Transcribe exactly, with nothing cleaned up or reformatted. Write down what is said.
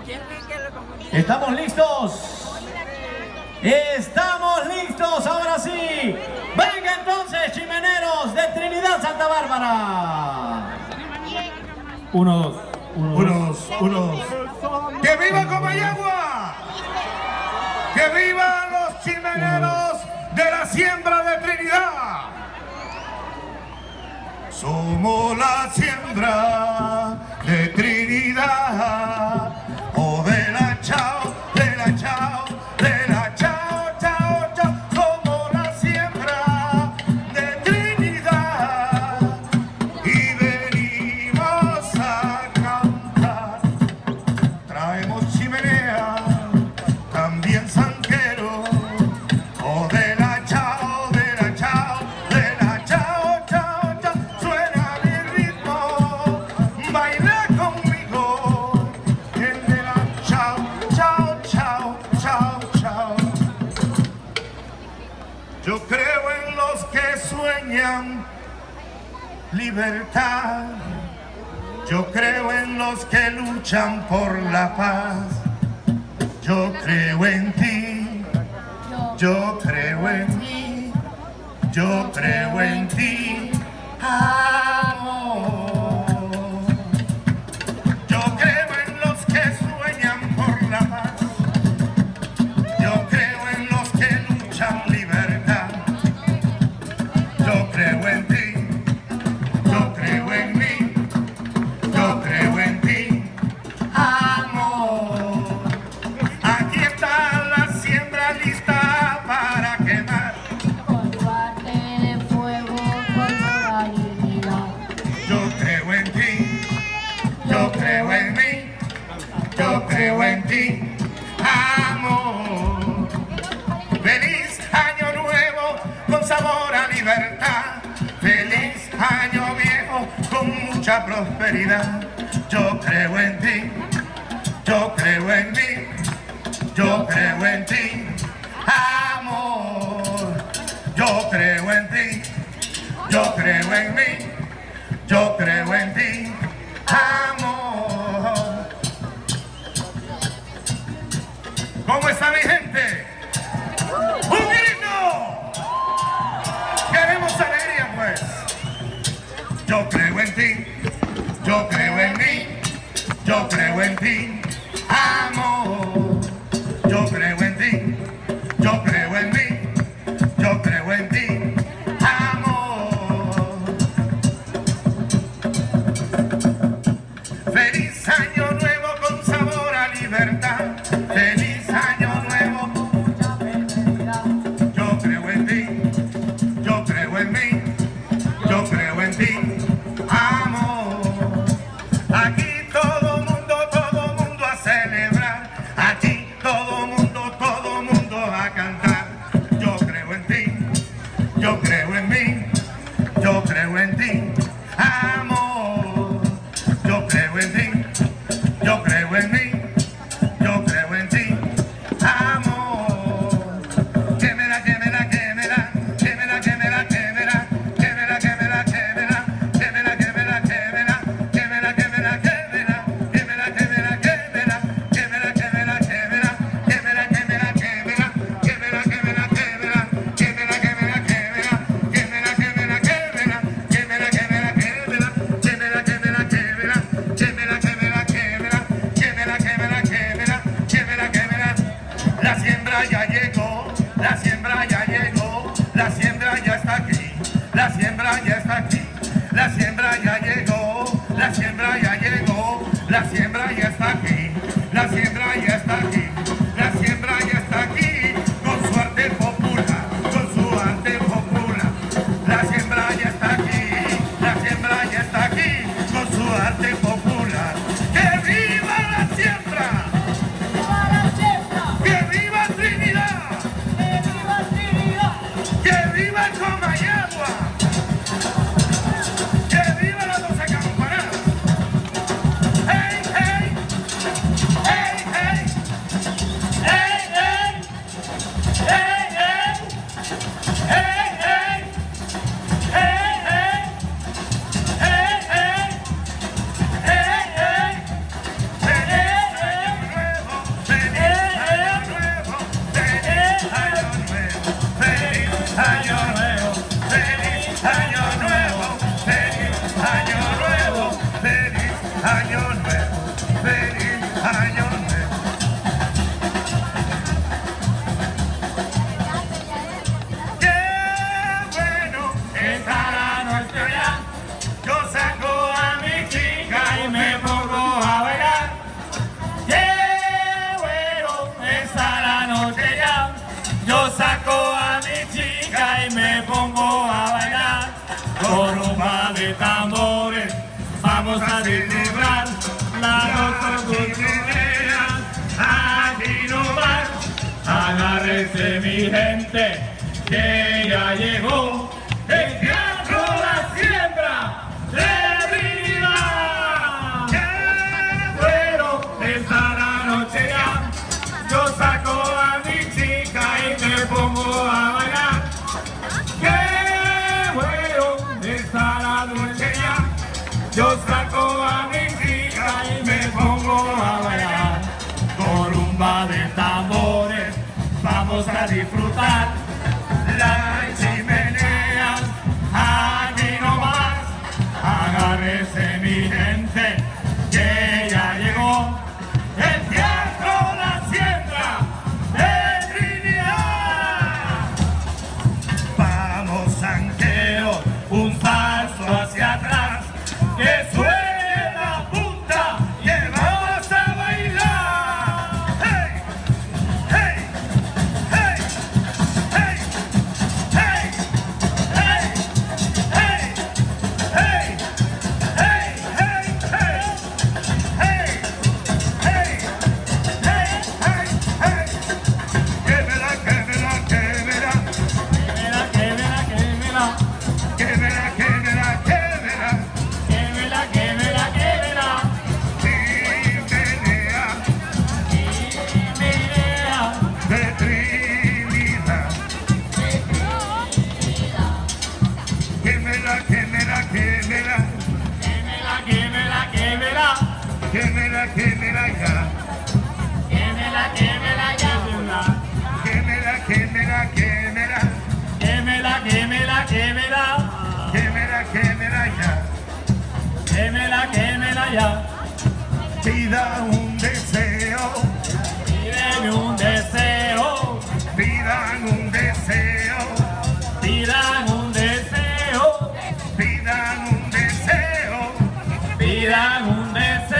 ¿Estamos listos? ¡Estamos listos! ¡Ahora sí! ¡Venga entonces, chimeneros de Trinidad Santa Bárbara! Uno, dos. Uno, Unos, unos. ¡Que viva Comayagua! ¡Que vivan los chimeneros de la siembra de Trinidad! Somos la siembra de Trinidad. Oh, de la chao, de la chao, de la chao, chao, chao. Somos la siembra de Trinidad. Y venimos a cantar. Traemos chimenea, también sanquero. Oh, de la chao, de la chao, de la chao, chao, chao. Suena mi ritmo, baila conmigo. El de la chao, chao, chao, chao, chao. Yo creo en los que sueñan libertad. Yo creo en los que luchan por la paz. Yo creo en ti. Yo creo en mí. Yo creo en ti. Amor. Yo creo en los que sueñan por la paz. Yo creo en los que luchan libertad. Yo creo en ti. Yo creo en mí. Yo creo en ti. Amor. Aquí está la siembra lista para quemar. Combate de fuego por la dignidad. Yo creo en ti. Yo creo en mí. Yo creo en ti. Amor. Feliz año nuevo con sabor a libertad. Feliz año viejo con mucha prosperidad. Yo creo en ti. Yo creo en mí. Yo creo en ti. Amor. Yo creo en ti. Yo creo en mí. Yo creo en ti. Amor. ¿Cómo está mi gente? ¡Un grito! Queremos alegría, pues. Yo creo en ti. Yo creo en mí. Yo creo en ti. Amor. Yo creo en ti. Yo creo en mí. Yo creo en ti. Amor. Feliz año nuevo con sabor a libertad. Feliz año nuevo. Mucha felicidad. Yo creo en ti. Yo creo en mí. Yo creo en ti. Amor. Aquí todo mundo, todo mundo a celebrar. Aquí todo mundo, todo mundo a cantar. Yo creo en ti. Yo creo en mí. Yo creo en ti. Amor. Yo creo en ti. Yo creo en mí. Yo creo en ti. Amor. Quémela, quémela, quémela. Quémela, quémela, quémela. Quémela, quémela, quémela. Quémela, quémela, quémela. Quémela, quémela, quémela. Quémela, quémela, quémela. Quémela, quémela, quémela. Quémela, quémela, quémela. Quémela, quémela, quémela. Quémela, quémela, quémela. Quémela, quémela, quémela. Quémela, quémela, quémela. Quémela, quémela, quémela. Quémela, quémela, quémela. Quémela, quémela, quémela. Quémela, quémela. La siembra ya llegó. La siembra ya llegó. La siembra ya está aquí. La siembra ya está aquí. La siembra ya llegó. La siembra ya llegó. La siembra ya está aquí. La siembra ya está aquí. La siembra ya está aquí. Con su arte popular. Con su arte popular. La siembra ya está aquí. La siembra ya está aquí. Con su arte popular. ¡Que viva la siembra! ¡Viva la siembra! ¡Que viva Trinidad! ¡Que viva Trinidad! ¡Que viva Comayagua! ¡Que viva la doce campanadas! ¡Hey, hey! ¡Hey, hey! ¡Hey, hey! ¡Hey, hey! ¡Hey, hey! ¡Hey, hey! ¡Hey, hey! año nuevo, feliz año nuevo. Qué bueno está la noche ya. Yo saco a mi chica y me pongo a bailar. Qué bueno está la noche ya. Yo saco a mi chica y me pongo a bailar. Con rumba de tambores vamos a celebrar la noche culturera. Aquí nomás, agárrese mi gente, que ya llegó el Teatro La Siembra de Trinidad. ¡Qué bueno está la noche ya! Yo saco a mi chica y me pongo a bailar. ¡Qué bueno está la noche ya! Yo saco a mi chica y me pongo a bailar. Con rumba de tambores vamos a disfrutar. Las chimeneas aquí nomás. Agárrese mi gente, que ya llegó el Teatro La Siembra de Trinidad. Vamos, sanqueros, un paso hacia atrás, que suene la punta y vamos a bailar. ¡Hey! ¡Hey! ¡Hey! ¡Hey! ¡Hey! ¡Hey! ¡Hey! ¡Hey! ¡Hey! ¡Hey! ¡Hey! ¡Hey! ¡Hey! ¡Hey! ¡Hey! ¡Hey! ¡Quémela, quémela, quémela! Quémela, quémela, quémela. ¡Quémela, quémela, quémela! Quémela, quémela, quémela. Chimenea Chimenea de Trinidad. Quémela, quémela, quémela, Quémela, quémela, quémela. quémela, quémela ya. Quémela, quémela, quémela. Quémela, quémela, quémela, Quémela, quémela, quémela. quémela, quémela ya. Quémela, quémela ya. Pida un deseo, Pídeme un deseo. pidan un deseo, Pidan un deseo. pidan un deseo. Pidan un deseo.